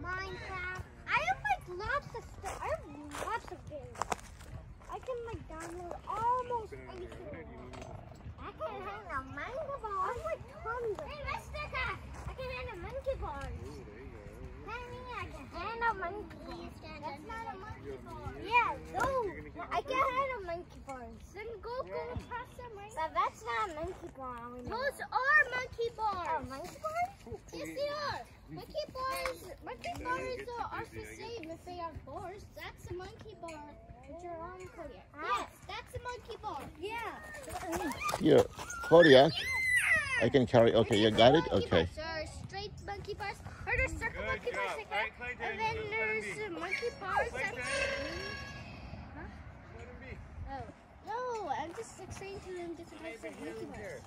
Minecraft. I have like lots of stuff. I have lots of games. I can like download almost anything. I can handle monkey bars. I have like tons of. Hey, Rashnaka! I can handle monkey bars. Honey, I can handle monkey bars. That's not a monkey bar. Yeah, no. I can handle monkey bars. Then go past them, right? But that's not a monkey bar. Those are monkey bars. Oh, monkey bars? Yes, they are. Monkey bars are the same if they are bars. That's a monkey bar. You're on Kodiak. Yes, that's a monkey bar. Yeah. Here, Kodiak. I can carry. Okay, you got it? Okay. There are straight monkey bars, or there's circle monkey bars like that. And then there's monkey bars. Huh? Oh. No, I'm just saying to them different types of monkey bars.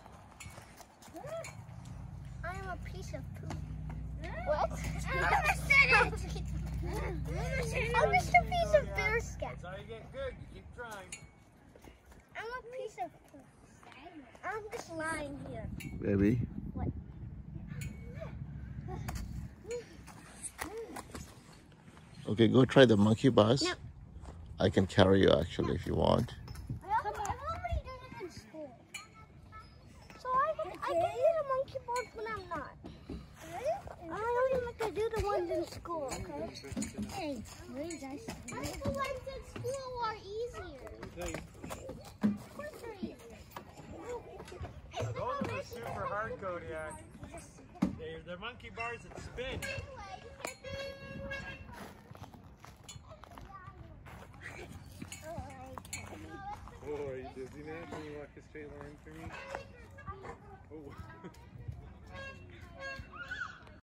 I am a piece of poop. What? I said it! I'm just a piece of bear scat. That's how you get good. You keep trying. I'm a piece of poop. I'm just lying here. Baby. What? Okay, go try the monkey bars. No. I can carry you actually if you want. I've already done it in school. So I can do the monkey bars when I'm not. I only like to do the ones in school, okay? Hey, very nice. I think the ones in school are easier. Of course they're easier. Those are super hard, Kodiak. They're monkey bars that spin. Oh, are you dizzy now? Can you walk a straight line for me?